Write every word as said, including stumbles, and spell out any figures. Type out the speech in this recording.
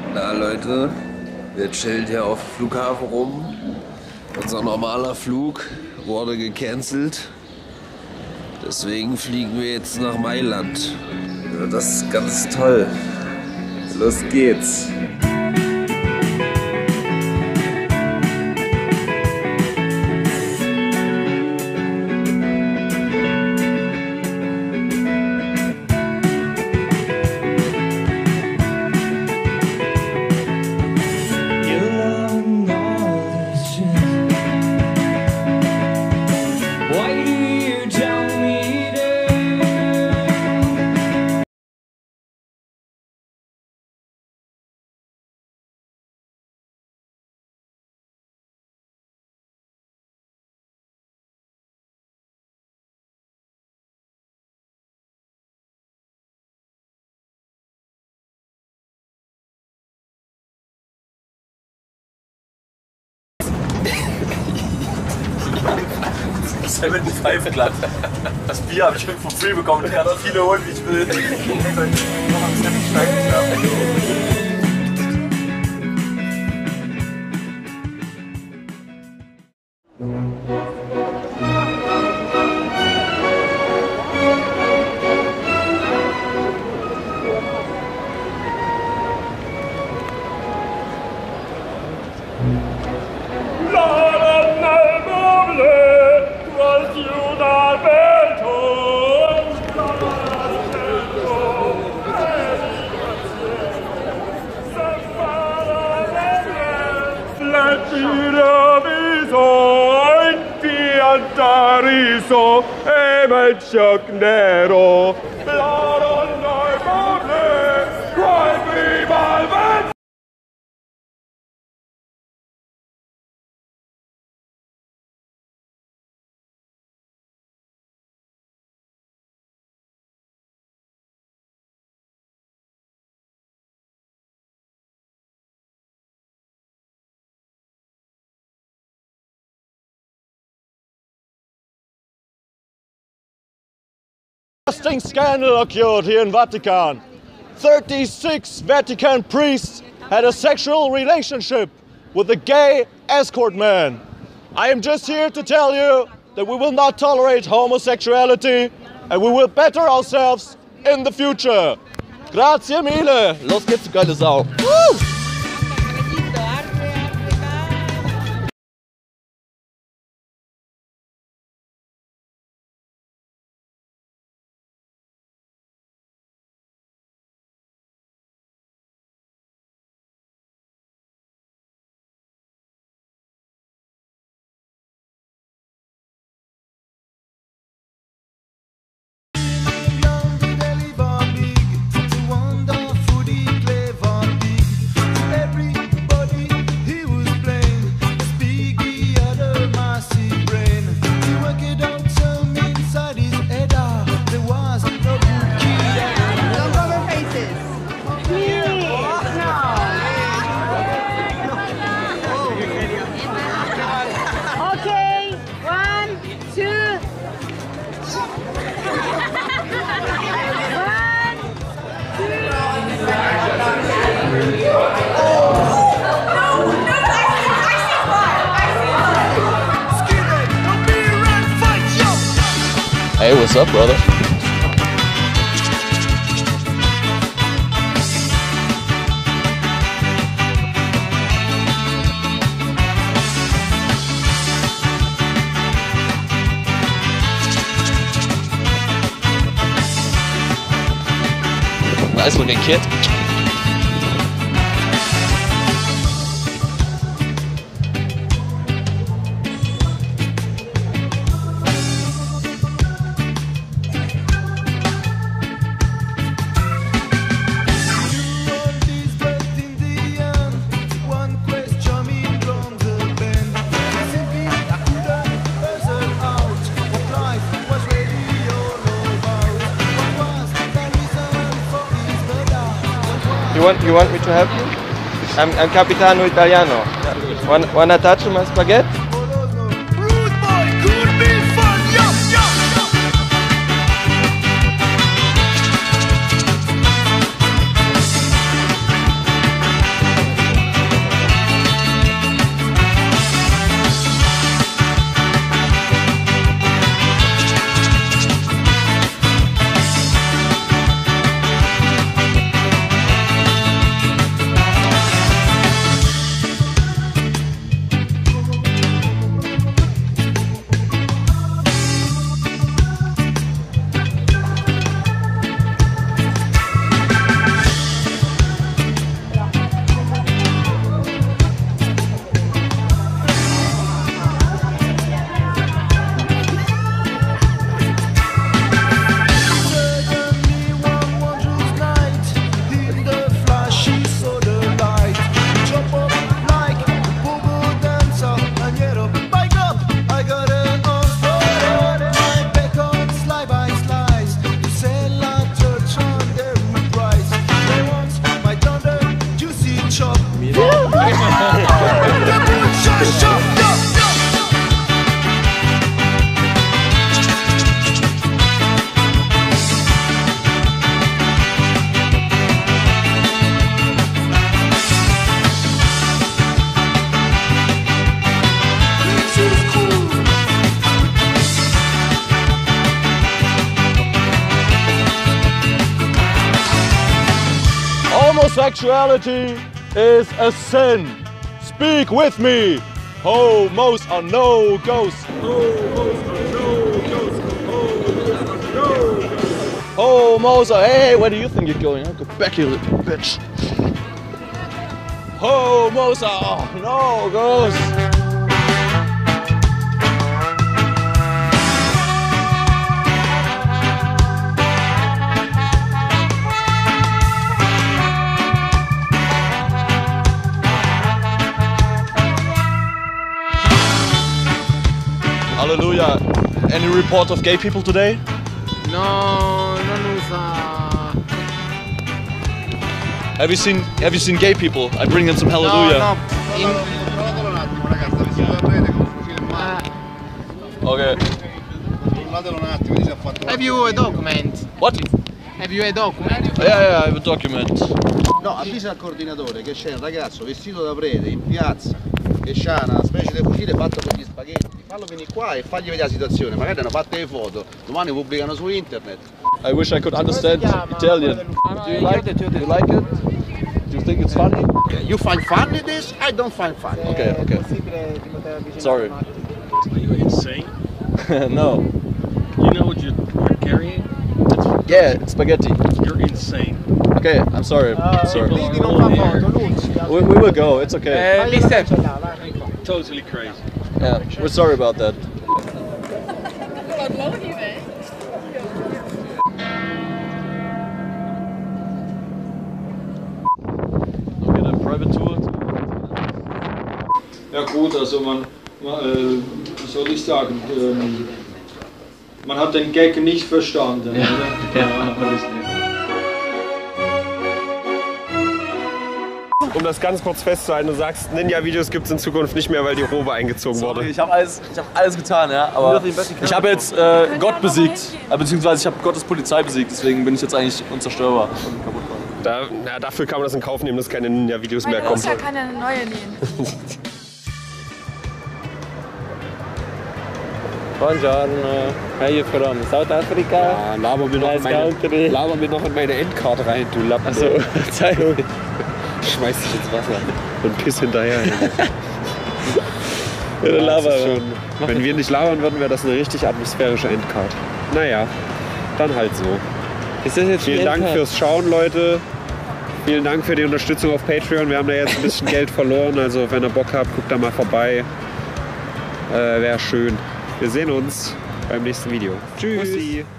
Na Leute, wir chillen hier auf dem Flughafen rum. Unser normaler Flug wurde gecancelt. Deswegen fliegen wir jetzt nach Mailand. Ja, das ist ganz toll. Los geht's. fünfundsiebzig glatt. Das Bier habe ich schon for free bekommen. Ich kann so viele holen, wie ich will. Riso e Melchior Nero, blood on my body, cry me my man. Interesting scandal occurred here in Vatican. thirty-six Vatican priests had a sexual relationship with a gay escort man. I am just here to tell you that we will not tolerate homosexuality and we will better ourselves in the future. Grazie mille. Los geht's, du geile Sau. Woo! Hey, what's up, brother? Nice looking kid. You want, you want me to help you? I'm, I'm Capitano Italiano. Wanna, wanna touch my spaghetti? Homosexuality is a sin. Speak with me. Homos are no ghosts. Homos are, hey, where do you think you're going? I'll go back here, little bitch. Homos are no ghosts. Hallelujah. Any report of gay people today? No, non usa. Have you seen Have you seen gay people? I bring them some hallelujah. No, no. In... Controllatelo un attimo ragazzi, sta vestito da prete con un fucile in mano. Okay. Controllatelo un attimo, vedi se ha fatto Have you a document? What? Have you a document? Yeah, yeah, I have a document. No, avvisa al coordinatore che c'è un ragazzo vestito da prete in piazza che ha una specie di fucile fatto con gli spaghetti. Fallo venire qua e fagli vedere la situazione, magari hanno fatte le foto, domani pubblicano su internet. I wish I could understand Italian. Do you like it? Do you like it? Do you think it's funny? You find funny this? I don't find funny. Okay, okay. Sorry. Are you insane? No. You know what you're, you're carrying? Yeah, it's spaghetti. You're insane. Okay, I'm sorry. I'm sorry. Vedi, non fa foto, Luci. We, we will go. It's okay. Eh, mister. Totally crazy. Yeah, we're sorry about that. Okay, a private tour. Ja gut, also man, man äh, wie soll ich sagen, ähm, man hat den Gag nicht verstanden. Ja, oder? Ja, Um das ganz kurz festzuhalten, du sagst, Ninja-Videos gibt es in Zukunft nicht mehr, weil die Robe eingezogen wurde. Ich habe alles, ich hab alles getan, ja, aber ich habe jetzt äh, Gott besiegt, äh, beziehungsweise ich habe Gottes Polizei besiegt, deswegen bin ich jetzt eigentlich unzerstörbar und kaputt. Da, na, dafür kann man das in Kauf nehmen, dass keine Ninja-Videos mehr kommen. Du musst ja keine neue nähen. Buongiorno. Are you from South Africa? Ja, laber mir noch, in meine, laber mir noch in meine Endcard rein, du Lappen. Achso, Zeitung. Schmeiß dich ins Wasser und piss hinterher. Ja, Ja, laber. das ist schon, wenn wir nicht labern würden, wäre das eine richtig atmosphärische Endcard. Naja, dann halt so. Ist das jetzt Vielen Dank fürs Schauen, Leute. Vielen Dank für die Unterstützung auf Patreon. Wir haben da jetzt ein bisschen Geld verloren, also wenn ihr Bock habt, guckt da mal vorbei. Äh, wäre schön. Wir sehen uns beim nächsten Video. Tschüss. Bussi.